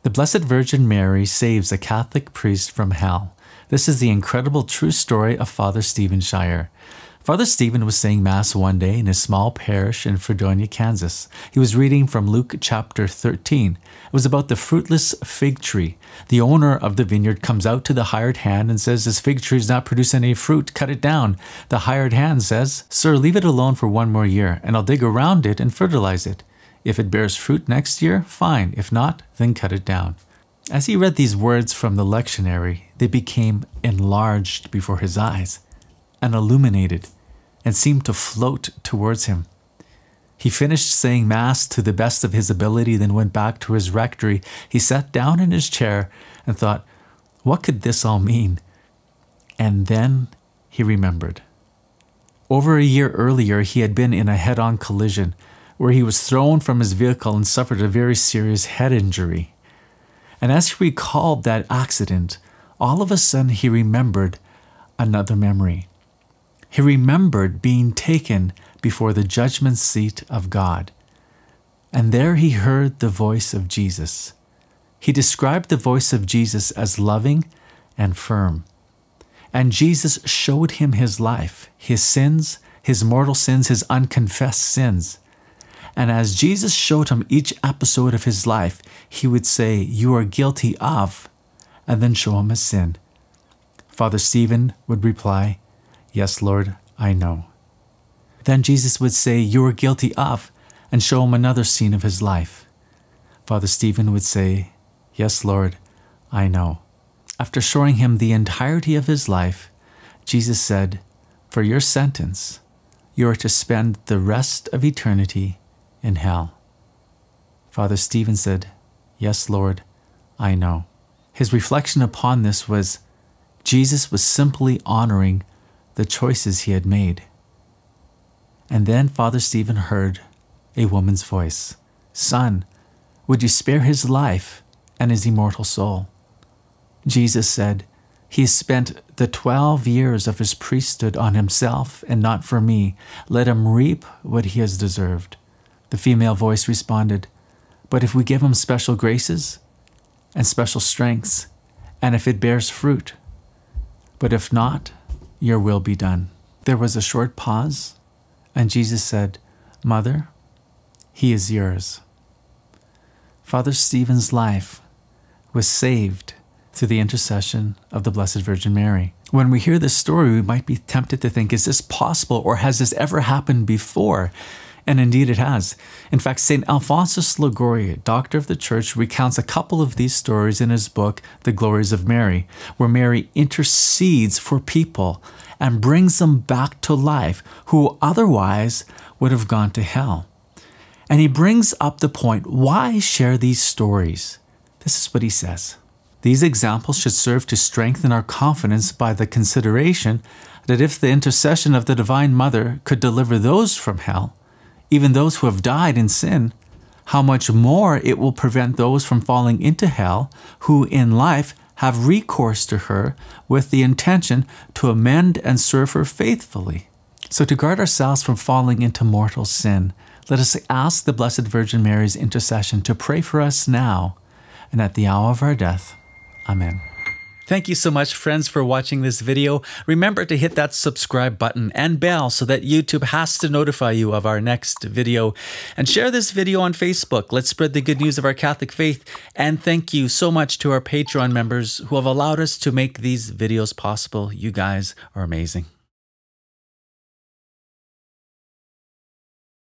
The Blessed Virgin Mary saves a Catholic priest from hell. This is the incredible true story of Fr Steven Scheier. Fr Steven was saying Mass one day in his small parish in Fredonia, Kansas. He was reading from Luke chapter 13. It was about the fruitless fig tree. The owner of the vineyard comes out to the hired hand and says, "This fig tree is not producing any fruit, cut it down." The hired hand says, "Sir, leave it alone for 1 more year, and I'll dig around it and fertilize it. If it bears fruit next year, fine. If not, then cut it down." As he read these words from the lectionary, they became enlarged before his eyes and illuminated and seemed to float towards him. He finished saying Mass to the best of his ability, then went back to his rectory. He sat down in his chair and thought, what could this all mean? And then he remembered. Over a year earlier, he had been in a head-on collision where he was thrown from his vehicle and suffered a very serious head injury. And as he recalled that accident, all of a sudden he remembered another memory. He remembered being taken before the judgment seat of God. And there he heard the voice of Jesus. He described the voice of Jesus as loving and firm. And Jesus showed him his life, his sins, his mortal sins, his unconfessed sins. And as Jesus showed him each episode of his life, he would say, "You are guilty of," and then show him a sin. Fr Steven would reply, "Yes, Lord, I know." Then Jesus would say, "You are guilty of," and show him another scene of his life. Fr Steven would say, "Yes, Lord, I know." After showing him the entirety of his life, Jesus said, "For your sentence, you are to spend the rest of eternity in hell." Fr Steven said, "Yes, Lord, I know." His reflection upon this was, Jesus was simply honoring the choices he had made. And then Fr Steven heard a woman's voice, "Son, would you spare his life and his immortal soul?" Jesus said, "He has spent the 12 years of his priesthood on himself and not for me. Let him reap what he has deserved." The female voice responded, "But if we give him special graces and special strengths, and if it bears fruit, but if not, your will be done." There was a short pause, and Jesus said, "Mother, he is yours." Fr Steven's life was saved through the intercession of the Blessed Virgin Mary. When we hear this story, we might be tempted to think, is this possible, or has this ever happened before? And indeed it has. In fact, St. Alphonsus Liguori, doctor of the Church, recounts a couple of these stories in his book, The Glories of Mary, where Mary intercedes for people and brings them back to life who otherwise would have gone to hell. And he brings up the point, why share these stories? This is what he says. These examples should serve to strengthen our confidence by the consideration that if the intercession of the Divine Mother could deliver those from hell, even those who have died in sin, how much more it will prevent those from falling into hell who in life have recourse to her with the intention to amend and serve her faithfully. So to guard ourselves from falling into mortal sin, let us ask the Blessed Virgin Mary's intercession to pray for us now and at the hour of our death. Amen. Thank you so much, friends, for watching this video. Remember to hit that subscribe button and bell so that YouTube has to notify you of our next video. And share this video on Facebook. Let's spread the good news of our Catholic faith. And thank you so much to our Patreon members who have allowed us to make these videos possible. You guys are amazing.